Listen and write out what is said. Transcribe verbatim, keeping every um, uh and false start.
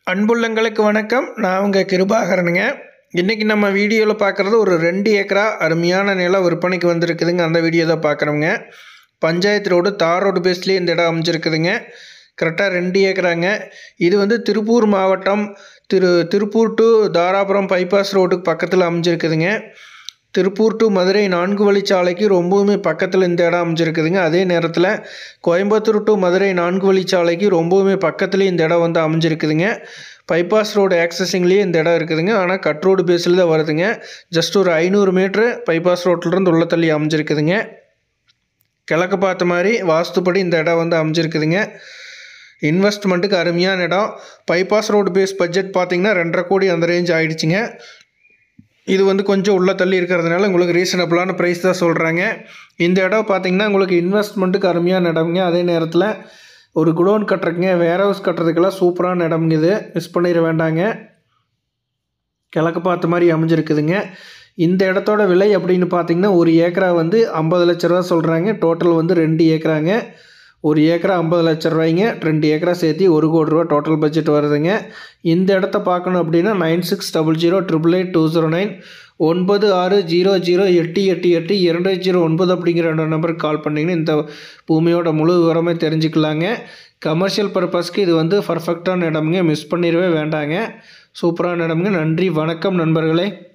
அன்புள்ளங்களுக்கு வணக்கம். நான் உங்கள் கிருபாகரனுங்க. இன்றைக்கி நம்ம வீடியோவில் பார்க்குறது ஒரு ரெண்டு ஏக்கரா அருமையான நிலம் விற்பனைக்கு வந்திருக்குதுங்க. அந்த வீடியோ தான் பார்க்குறோங்க. பஞ்சாயத்து ரோடு தார் ரோடு பேஸ்லேயே இந்த இடம் அமைஞ்சிருக்குதுங்க. கரெக்டாக ரெண்டு ஏக்கராங்க. இது வந்து திருப்பூர் மாவட்டம் திரு திருப்பூர் டு தாராபுரம் பைபாஸ் ரோடுக்கு பக்கத்தில் அமைஞ்சிருக்குதுங்க. திருப்பூர் டு மதுரை நான்கு வழிச்சாலைக்கு ரொம்பவுமே பக்கத்தில் இந்த இடம் அமைஞ்சிருக்குதுங்க. அதே நேரத்தில் கோயம்புத்தூர் டு மதுரை நான்கு வழிச்சாலைக்கு ரொம்பவுமே பக்கத்துலேயும் இந்த இடம் வந்து அமைஞ்சிருக்குதுங்க. பைபாஸ் ரோடு ஆக்சஸிங்லேயே இந்த இடம் இருக்குதுங்க. ஆனால் கட் ரோடு பேஸில் தான் வருதுங்க. ஜஸ்ட் ஒரு ஐநூறு மீட்ரு பைபாஸ் ரோட்லேருந்து உள்ள தள்ளி அமைஞ்சிருக்குதுங்க. கிழக்கு பார்த்த மாதிரி வாஸ்துப்படி இந்த இடம் வந்து அமைஞ்சிருக்குதுங்க. இன்வெஸ்ட்மெண்ட்டுக்கு அருமையான இடம். பைபாஸ் ரோடு பேஸ் பட்ஜெட் பார்த்திங்கன்னா ரெண்டரை கோடி அந்த ரேஞ்ச் ஆகிடுச்சிங்க. இது வந்து கொஞ்சம் உள்ளே தள்ளி இருக்கிறதுனால உங்களுக்கு ரீசனபிளான ப்ரைஸ் தான் சொல்கிறாங்க. இந்த இடம் பார்த்திங்கன்னா உங்களுக்கு இன்வெஸ்ட்மெண்ட்டுக்கு அருமையான இடம்ங்க. அதே நேரத்தில் ஒரு குடோன் கட்டுறதுங்க, வேர் ஹவுஸ் கட்டுறதுக்கெல்லாம் சூப்பரான இடம்ங்க. இது மிஸ் பண்ணிட வேண்டாங்க. கிழக்கு பார்த்த மாதிரி அமைஞ்சிருக்குதுங்க. இந்த இடத்தோட விலை அப்படின்னு பார்த்திங்கன்னா ஒரு ஏக்கரா வந்து ஐம்பது லட்ச ரூபா சொல்கிறாங்க. டோட்டல் வந்து ரெண்டு ஏக்கராங்க. ஒரு ஏக்கரா ஐம்பது லட்ச ரூபாய்ங்க. ரெண்டு ஏக்கரா சேர்த்து ஒரு கோடி ரூபா டோட்டல் பட்ஜெட் வருதுங்க. இந்த இடத்த பார்க்கணும் அப்படின்னா nine six double zero triple eight two zero nine ஒன்பது ஆறு ஜீரோ ஜீரோ எட்டு எட்டு எட்டு இரண்டு ஜீரோ ஒன்பது அப்படிங்கிற ரெண்டு நம்பருக்கு கால் பண்ணிங்கன்னா இந்த பூமியோட முழு விவரமே தெரிஞ்சுக்கலாங்க. கமர்ஷியல் பர்பஸ்க்கு இது வந்து பர்ஃபெக்டான இடம்ங்க. மிஸ் பண்ணிடவே வேண்டாங்க. சூப்பரான இடம்ங்க. நன்றி, வணக்கம் நண்பர்களே.